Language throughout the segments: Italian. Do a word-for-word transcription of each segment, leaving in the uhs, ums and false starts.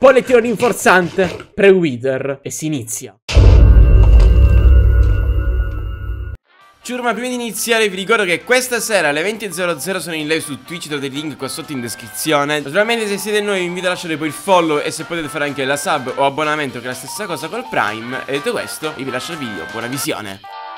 Bollettino rinforzante pre-Wither e si inizia. Ciurma, prima di iniziare vi ricordo che questa sera alle venti e zero zero sono in live su Twitch, trovate il link qua sotto in descrizione. Naturalmente se siete nuovi vi invito a lasciare poi il follow e se potete fare anche la sub o abbonamento, che è la stessa cosa col Prime. E detto questo, io vi lascio il video, buona visione.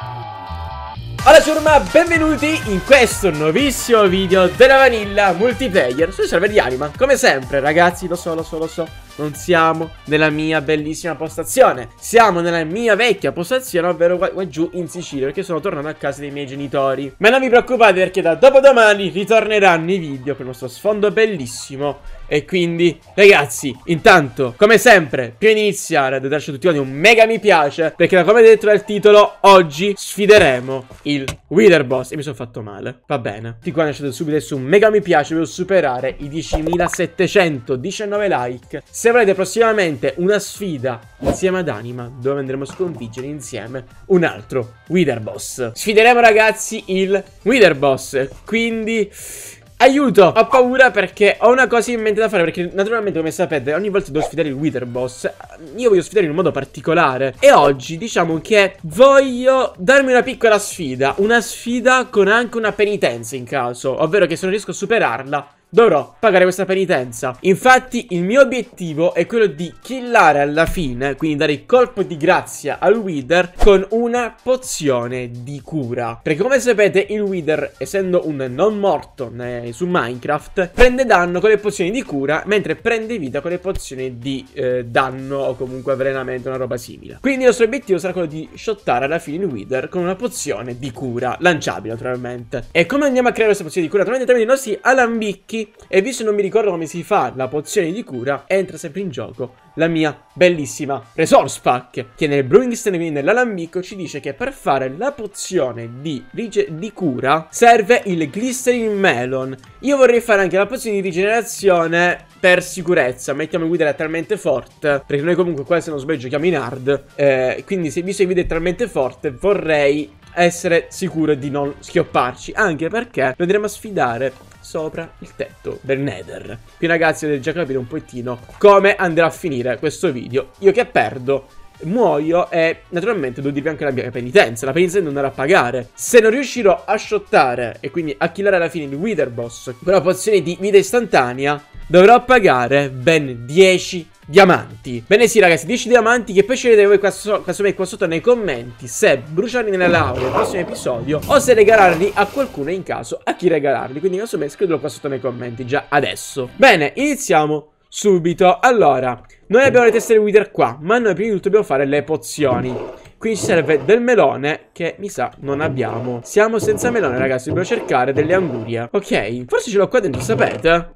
Allora ciurma, benvenuti in questo nuovissimo video della Vanilla Multiplayer sul server di Anima. Come sempre ragazzi, lo so, lo so, lo so, non siamo nella mia bellissima postazione, siamo nella mia vecchia postazione, ovvero qua, qua giù in Sicilia, perché sono tornato a casa dei miei genitori. Ma non vi preoccupate, perché da dopodomani ritorneranno i video per il nostro sfondo bellissimo. E quindi ragazzi, intanto come sempre, prima di iniziare dovete lasciare tutti quanti un mega mi piace, perché da come detto dal titolo, oggi sfideremo il Wither Boss. E mi sono fatto male, va bene. Tutti quanti lasciate subito adesso un mega mi piace per superare i diecimilasettecentodiciannove like. Se volete prossimamente una sfida insieme ad Anima, dove andremo a sconfiggere insieme un altro Wither Boss. Sfideremo ragazzi il Wither Boss, quindi aiuto, ho paura perché ho una cosa in mente da fare. Perché naturalmente, come sapete, ogni volta devo sfidare il Wither Boss, io voglio sfidare in un modo particolare. E oggi diciamo che voglio darmi una piccola sfida, una sfida con anche una penitenza in caso, ovvero che se non riesco a superarla dovrò pagare questa penitenza. Infatti il mio obiettivo è quello di killare alla fine, quindi dare il colpo di grazia al Wither con una pozione di cura. Perché come sapete il Wither, essendo un non morto su Minecraft, prende danno con le pozioni di cura, mentre prende vita con le pozioni di eh, danno o comunque avvelenamento, una roba simile. Quindi il nostro obiettivo sarà quello di shottare alla fine il Wither con una pozione di cura, lanciabile naturalmente. E come andiamo a creare questa pozione di cura? Naturalmente tramite i nostri alambicchi. E visto che non mi ricordo come si fa la pozione di cura, entra sempre in gioco la mia bellissima resource pack, che nel brewing stand, quindi nell'alambicco, ci dice che per fare la pozione di, di cura serve il glycerin melon. Io vorrei fare anche la pozione di rigenerazione per sicurezza. Mettiamo il Wither talmente forte, perché noi comunque qua, se non sbaglio, giochiamo in hard, eh, quindi se visto che il Wither è talmente forte vorrei essere sicuro di non schiopparci, anche perché lo andremo a sfidare sopra il tetto del Nether. Qui ragazzi avete già capito un pochettino come andrà a finire questo video. Io che perdo, muoio e naturalmente devo dirvi anche la mia penitenza. La penitenza è di andare a pagare. Se non riuscirò a shottare e quindi a killare alla fine il Wither Boss con la pozione di vita istantanea, dovrò pagare ben dieci diamanti. Bene sì ragazzi, dieci diamanti, che poi scegliete voi qua, so qua, qua sotto nei commenti se bruciarli nella lava nel prossimo episodio o se regalarli a qualcuno, in caso a chi regalarli. Quindi insomma scrivetelo qua sotto nei commenti già adesso. Bene, iniziamo subito. Allora, noi abbiamo le teste del Wither qua, ma noi prima di tutto dobbiamo fare le pozioni. Quindi ci serve del melone, che mi sa non abbiamo. Siamo senza melone ragazzi, dobbiamo cercare delle angurie. Ok, forse ce l'ho qua dentro, sapete?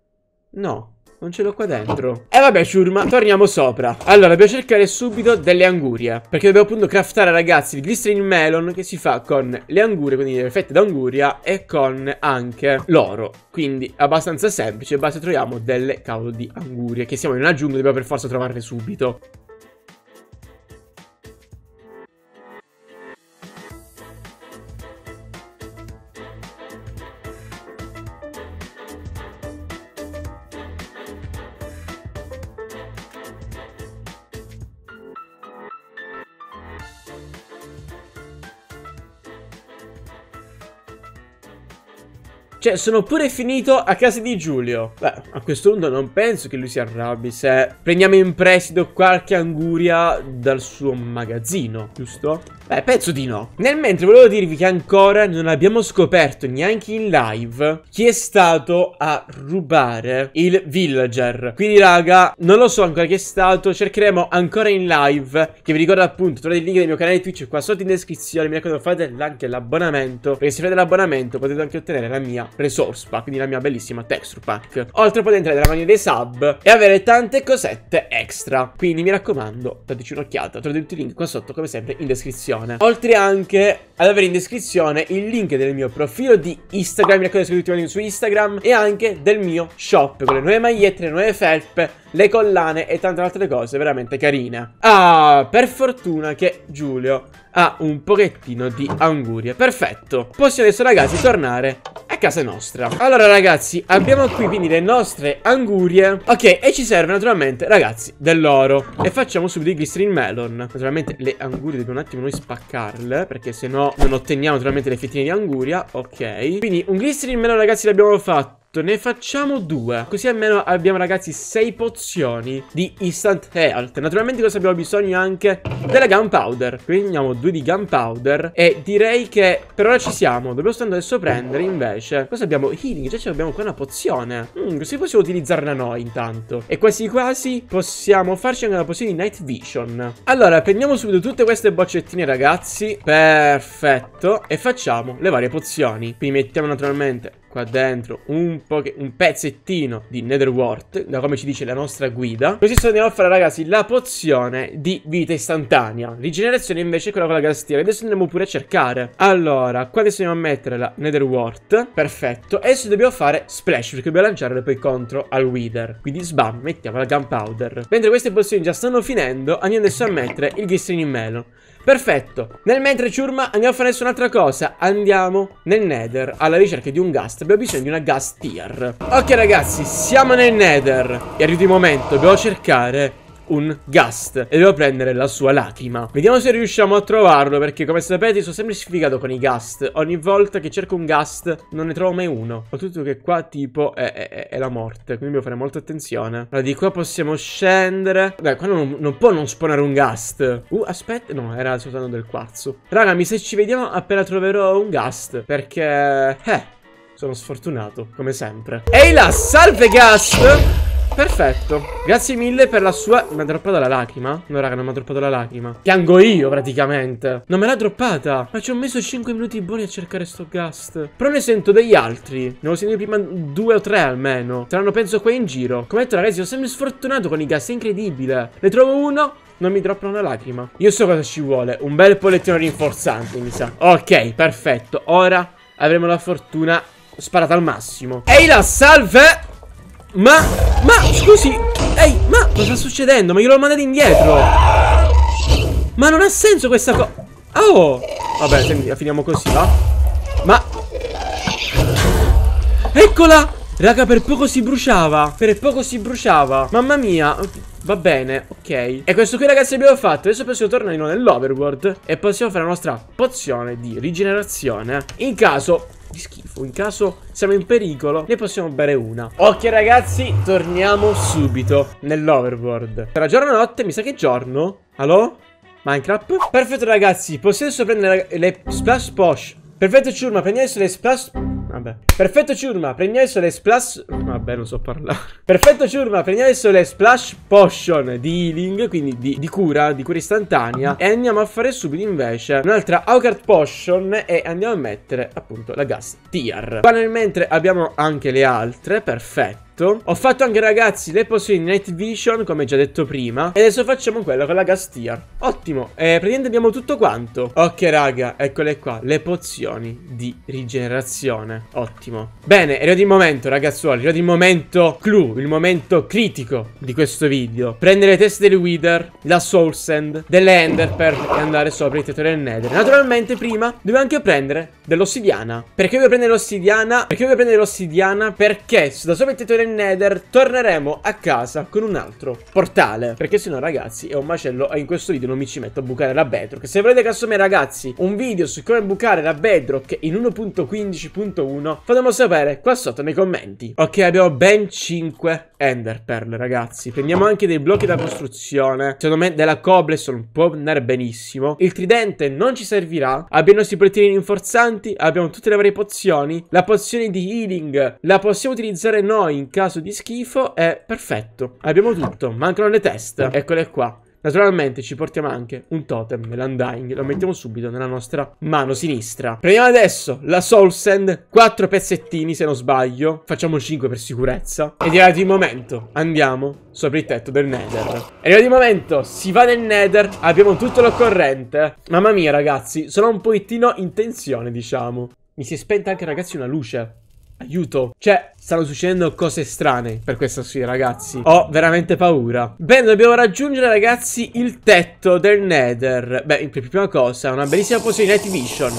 No, non ce l'ho qua dentro. E eh vabbè ciurma, torniamo sopra. Allora, dobbiamo cercare subito delle angurie, perché dobbiamo appunto craftare ragazzi il glycerin melon, che si fa con le angurie, quindi le fette d'anguria, e con anche l'oro. Quindi abbastanza semplice, basta troviamo delle cavolo di angurie, che siamo in una giungla, dobbiamo per forza trovarle subito. Cioè, sono pure finito a casa di Giulio. Beh, a questo punto non penso che lui si arrabbi se prendiamo in prestito qualche anguria dal suo magazzino, giusto? Beh, penso di no. Nel mentre volevo dirvi che ancora non abbiamo scoperto neanche in live chi è stato a rubare il villager. Quindi raga, non lo so ancora chi è stato. Cercheremo ancora in live, che vi ricordo appunto, trovate il link del mio canale Twitch qua sotto in descrizione. Mi raccomando, fate anche l'abbonamento, perché se fate l'abbonamento potete anche ottenere la mia resource pack, quindi la mia bellissima texture pack. Oltre potete entrare nella mania dei sub e avere tante cosette extra. Quindi mi raccomando, dateci un'occhiata. Trovate tutti i link qua sotto come sempre in descrizione. Oltre anche ad avere in descrizione il link del mio profilo di Instagram, mi raccomando, seguitemi su Instagram, e anche del mio shop con le nuove magliette, le nuove felpe, le collane e tante altre cose veramente carine. Ah, per fortuna che Giulio ha un pochettino di angurie. Perfetto. Possiamo adesso ragazzi tornare a a casa nostra. Allora ragazzi, abbiamo qui quindi le nostre angurie. Ok, e ci serve naturalmente, ragazzi, dell'oro. E facciamo subito i glycerin melon. Naturalmente le angurie dobbiamo un attimo noi spaccarle, perché se no non otteniamo naturalmente le fettine di anguria. Ok, quindi un glycerin melon ragazzi l'abbiamo fatto. Ne facciamo due, così almeno abbiamo ragazzi sei pozioni di instant health. Naturalmente cosa abbiamo bisogno anche della gunpowder, quindi andiamo due di gunpowder. E direi che per ora ci siamo. Dobbiamo stando adesso prendere invece, cosa abbiamo? Healing, già abbiamo qua una pozione. mm, Così possiamo utilizzarla noi intanto. E quasi quasi possiamo farci anche una pozione di night vision. Allora prendiamo subito tutte queste boccettine ragazzi. Perfetto. E facciamo le varie pozioni. Quindi mettiamo naturalmente qua dentro un po' che, un pezzettino di netherwort, da come ci dice la nostra guida. Così andiamo a fare ragazzi la pozione di vita istantanea. Rigenerazione invece è quella con la gastiera. Adesso andremo pure a cercare. Allora qua adesso andiamo a mettere la netherwort. Perfetto. E adesso dobbiamo fare splash, perché dobbiamo lanciarle poi contro al wither. Quindi sbam, mettiamo la gunpowder. Mentre queste pozioni già stanno finendo, andiamo adesso a mettere il glycerin melon. Perfetto. Nel mentre ciurma andiamo a fare adesso un'altra cosa. Andiamo nel nether alla ricerca di un ghast. Abbiamo bisogno di una ghast tier. Ok ragazzi, siamo nel nether. È arrivato il momento, dobbiamo cercare un ghast e devo prendere la sua lacrima. Vediamo se riusciamo a trovarlo, perché come sapete sono sempre sfigato con i ghast. Ogni volta che cerco un ghast non ne trovo mai uno. Soprattutto che qua tipo è, è, è la morte, quindi devo fare molta attenzione. Allora di qua possiamo scendere. Beh, qua non, non può non spawnare un ghast. Uh, aspetta, no, era soltanto del quarzo. Raga, mi se ci vediamo appena troverò un ghast, perché eh, sono sfortunato, come sempre. Ehi là, salve ghast! Perfetto, grazie mille per la sua... Mi ha droppata la lacrima? No raga, non mi ha droppato la lacrima. Piango io praticamente. Non me l'ha droppata. Ma ci ho messo cinque minuti buoni a cercare sto ghast. Però ne sento degli altri. Ne ho sentito prima due o tre almeno. Saranno penso qua in giro. Come detto ragazzi, sono sempre sfortunato con i ghast, è incredibile. Ne trovo uno, non mi droppano una lacrima. Io so cosa ci vuole, un bel pollettino rinforzante mi sa. Ok, perfetto. Ora avremo la fortuna sparata al massimo. Ehi là, salve! Ma, ma, scusi, ehi, ma cosa sta succedendo? Ma io l'ho mandato indietro. Ma non ha senso questa cosa. Oh, vabbè, senti, finiamo così, va? Ma eccola! Raga, per poco si bruciava. Per poco si bruciava. Mamma mia. Va bene, ok. E questo qui ragazzi abbiamo fatto. Adesso possiamo tornare di nuovo nell'overworld e possiamo fare la nostra pozione di rigenerazione. In caso di schifo, in caso siamo in pericolo, ne possiamo bere una. Ok ragazzi, torniamo subito nell'overworld. Tra giorno e notte, mi sa che è giorno. Allo? Minecraft? Perfetto ragazzi, possiamo adesso prendere le splash potion. Perfetto ciurma, prendiamo adesso le splash... Vabbè. Perfetto ciurma, prendiamo adesso le splash... Vabbè, non so parlare. Perfetto ciurma, prendiamo adesso le splash potion di healing, quindi di, di cura, di cura istantanea. E andiamo a fare subito invece un'altra Augard potion e andiamo a mettere appunto la gas tier. Qua nel mentre abbiamo anche le altre, perfetto. Ho fatto anche ragazzi le pozioni di night vision, come già detto prima. E adesso facciamo quella con la gas tier. Ottimo, eh, praticamente abbiamo tutto quanto. Ok raga, eccole qua, le pozioni di rigenerazione. Ottimo. Bene, è arrivato il momento ragazzuoli, è arrivato il momento clou, il momento critico di questo video. Prendere le teste del wither, la soul sand, delle ender pearl e andare sopra il tetto del nether. Naturalmente prima dobbiamo anche prendere dell'ossidiana. Perché devo prendere l'ossidiana? Perché devo prendere l'ossidiana? Perché da sopra il tetto del nether torneremo a casa con un altro portale. Perché sennò ragazzi è un macello e in questo video non mi ci metto a bucare la bedrock. Se volete casomai ragazzi un video su come bucare la bedrock in uno punto quindici punto uno, fatemelo sapere qua sotto nei commenti. Ok, abbiamo ben cinque ender pearl ragazzi. Prendiamo anche dei blocchi da costruzione. Secondo me della cobblestone può andare benissimo. Il tridente non ci servirà. Abbiamo i nostri proiettili rinforzanti, abbiamo tutte le varie pozioni. La pozione di healing la possiamo utilizzare noi in caso di schifo. È perfetto, abbiamo tutto, mancano le teste. Eccole qua. Naturalmente ci portiamo anche un totem dell'undying. Lo mettiamo subito nella nostra mano sinistra. Prendiamo adesso la soul sand, quattro pezzettini se non sbaglio. Facciamo cinque per sicurezza. Ed è arrivato il momento, andiamo sopra il tetto del nether. È arrivato il momento, si va nel nether. Abbiamo tutto l'occorrente. Mamma mia ragazzi, sono un pochettino in tensione diciamo. Mi si è spenta anche ragazzi una luce. Aiuto. Cioè, stanno succedendo cose strane per questa sfida, ragazzi. Ho veramente paura. Bene, dobbiamo raggiungere, ragazzi, il tetto del nether. Beh, per prima cosa, una bellissima pozione di night vision.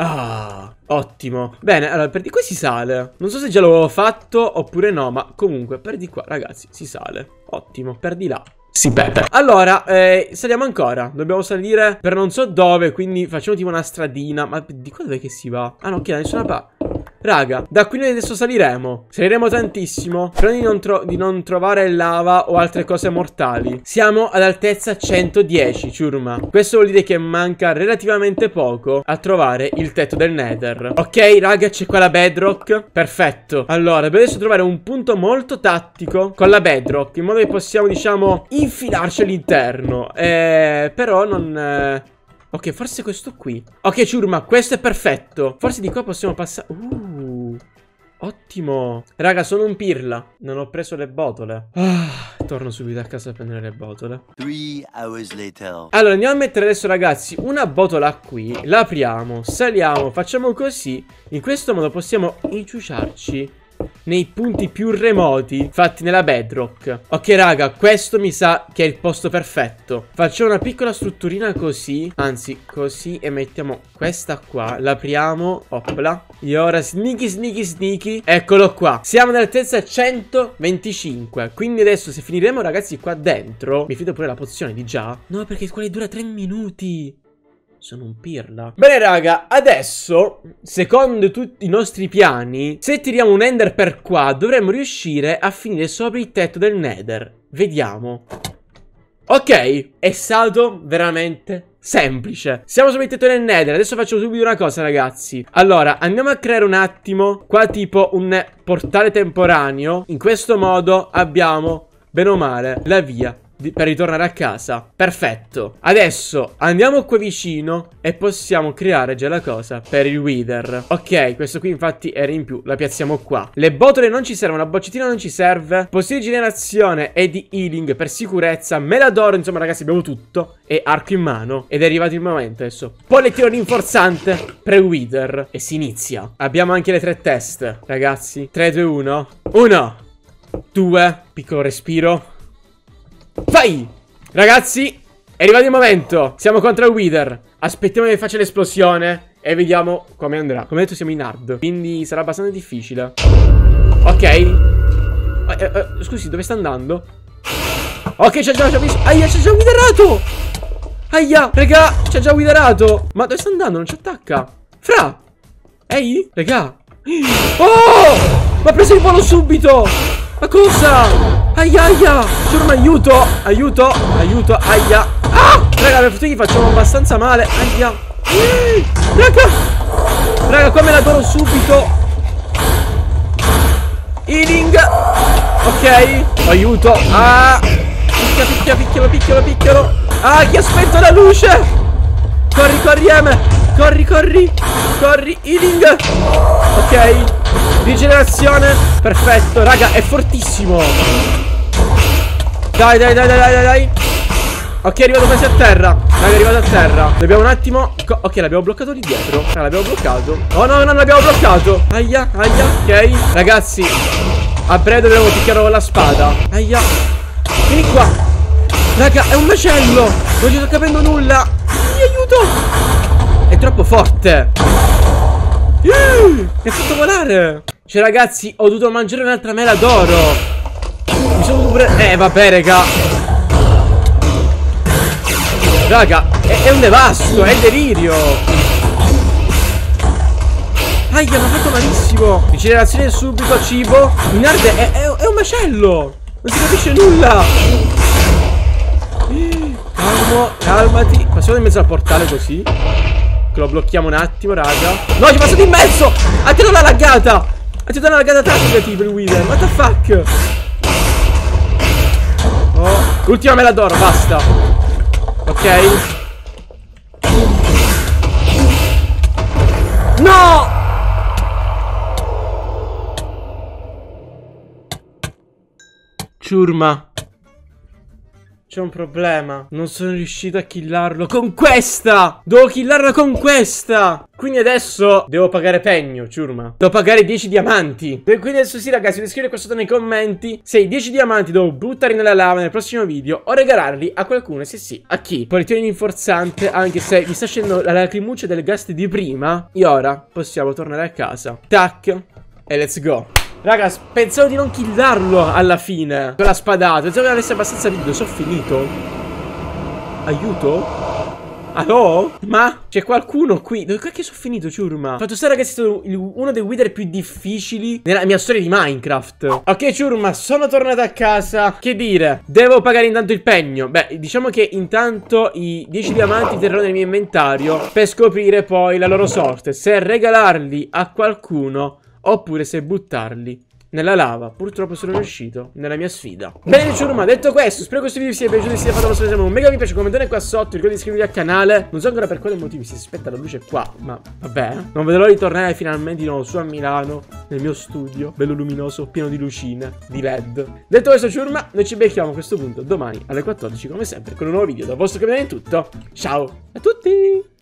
Ah, ottimo. Bene, allora per di qua si sale. Non so se già l'avevo fatto oppure no, ma comunque per di qua, ragazzi, si sale. Ottimo, per di là si perde. Allora, eh, saliamo ancora. Dobbiamo salire per non so dove, quindi facciamo tipo una stradina. Ma di qua dove che si va? Ah no, ok, da nessuna parte. Raga, da qui noi adesso saliremo. Saliremo tantissimo. Però di non, di non trovare lava o altre cose mortali. Siamo ad altezza centodieci, ciurma. Questo vuol dire che manca relativamente poco a trovare il tetto del Nether. Ok, raga, c'è qua la bedrock. Perfetto. Allora, dobbiamo adesso trovare un punto molto tattico con la bedrock, in modo che possiamo, diciamo, infilarci all'interno. Eh, però non... Eh... Ok, forse questo qui. Ok, ciurma, questo è perfetto. Forse di qua possiamo passare. Uh, ottimo. Raga, sono un pirla. Non ho preso le botole. Ah, torno subito a casa a prendere le botole. Three hours later. Allora, andiamo a mettere adesso, ragazzi, una botola qui. La apriamo, saliamo, facciamo così. In questo modo possiamo inciuciarci nei punti più remoti fatti nella bedrock. Ok, raga, questo mi sa che è il posto perfetto. Facciamo una piccola strutturina così, anzi così, e mettiamo questa qua. L'apriamo, opla. E ora sneaky sneaky sneaky. Eccolo qua. Siamo all'altezza centoventicinque. Quindi adesso se finiremo, ragazzi, qua dentro, mi fido pure la pozione di già. No, perché quella dura tre minuti. Sono un pirla. Bene, raga, adesso, secondo tutti i nostri piani, se tiriamo un ender per qua, dovremmo riuscire a finire sopra il tetto del Nether. Vediamo. Ok, è stato veramente semplice. Siamo sopra il tetto del Nether. Adesso faccio subito una cosa, ragazzi. Allora, andiamo a creare un attimo qua tipo un portale temporaneo. In questo modo abbiamo, bene o male, la via per ritornare a casa. Perfetto. Adesso andiamo qua vicino e possiamo creare già la cosa per il Wither. Ok, questo qui infatti era in più. La piazziamo qua. Le botole non ci servono, la boccettina non ci serve. Possibile di generazione e di healing per sicurezza. Me la adoro, insomma, ragazzi, abbiamo tutto. E arco in mano. Ed è arrivato il momento adesso. Pollettino rinforzante per il Wither. E si inizia. Abbiamo anche le tre teste, ragazzi. tre, due, uno. uno, due. Piccolo respiro. Vai! Ragazzi, è arrivato il momento. Siamo contro il Wither. Aspettiamo che faccia l'esplosione e vediamo come andrà. Come detto siamo in hard, quindi sarà abbastanza difficile. Ok. eh, eh, Scusi, dove sta andando? Ok, c'ha già, c'ha visto. Aia, c'ha già witherato. Aia, raga, c'ha già witherato. Ma dove sta andando? Non ci attacca. Fra. Ehi, raga. Oh, ma ha preso il volo subito. Ma cosa? Aia, aia. Ciurma, aiuto. Aiuto. Aiuto. Aia. Ah! Raga, per fortuna gli facciamo abbastanza male. Aia. Eh, raga. Raga, qua me la adoro subito. Healing. Ok. Aiuto. Ah. Picchia, picchia, picchialo, picchialo, picchialo. Ah, chi ha spento la luce. Corri, corri, Eme. Corri, corri. Corri. Healing. Ok. Rigenerazione. Perfetto. Raga, è fortissimo. Dai, dai, dai, dai, dai, dai. Ok, è arrivato quasi a terra. Raga, è arrivato a terra. Dobbiamo un attimo. Ok, l'abbiamo bloccato lì dietro. Raga, l'abbiamo bloccato. Oh no, no, non l'abbiamo bloccato. Aia, aia. Ok. Ragazzi, a breve dovremo picchiarlo con la spada. Aia. Vieni qua. Raga, è un macello. Non gli sto capendo nulla. Mi aiuto. È troppo forte. Mi ha fatto volare. Cioè, ragazzi, ho dovuto mangiare un'altra mela d'oro. Mi sono pure... Eh, vabbè, raga. Raga, è, è un devasto, è delirio. Aia, mi ha fatto malissimo. Rigenerazione subito, cibo. In hard è, è, è un macello. Non si capisce nulla. Calmo, calmati. Passiamo in mezzo al portale così. Che lo blocchiamo un attimo, raga. No, ci è passato in mezzo. Ha tirato la laggata. Ha tirato una laggata tattica tipo il Wither. What the fuck. Oh, l'ultima me la d'oro, basta. Ok. No. Ciurma. C'è un problema. Non sono riuscito a killarlo con questa. Devo killarlo con questa. Quindi adesso devo pagare pegno, ciurma. Devo pagare dieci diamanti. E quindi adesso sì, ragazzi, dovete scrivere qua sotto nei commenti se i dieci diamanti devo buttarli nella lava nel prossimo video o regalarli a qualcuno. Se sì, a chi? Politione rinforzante. Anche se mi sta scendendo la lacrimuccia del gas di prima. E ora possiamo tornare a casa. Tac. E let's go. Raga, pensavo di non killarlo alla fine con la spadata. Pensavo che avesse abbastanza video. Sono finito. Aiuto? Allo? Ma c'è qualcuno qui? Dove cacchio sono finito, ciurma? Fatto sta, ragazzi, è stato uno dei wither più difficili nella mia storia di Minecraft. Ok, ciurma, sono tornato a casa. Che dire? Devo pagare intanto il pegno. Beh, diciamo che intanto i dieci diamanti terrò nel mio inventario per scoprire poi la loro sorte, se regalarli a qualcuno oppure se buttarli nella lava. Purtroppo sono riuscito nella mia sfida. Bene, ciurma, detto questo, spero che questo video vi sia piaciuto. Se vi sia fatto lo stesso un mega mi piace, commentare qua sotto, ricorda di iscrivervi al canale. Non so ancora per quale motivo si aspetta la luce qua, ma vabbè, non vedo l'ora di tornare finalmente di nuovo su a Milano, nel mio studio bello luminoso, pieno di lucine, di led. Detto questo, ciurma, noi ci becchiamo a questo punto domani alle quattordici come sempre con un nuovo video. Dal vostro capitano è tutto. Ciao a tutti.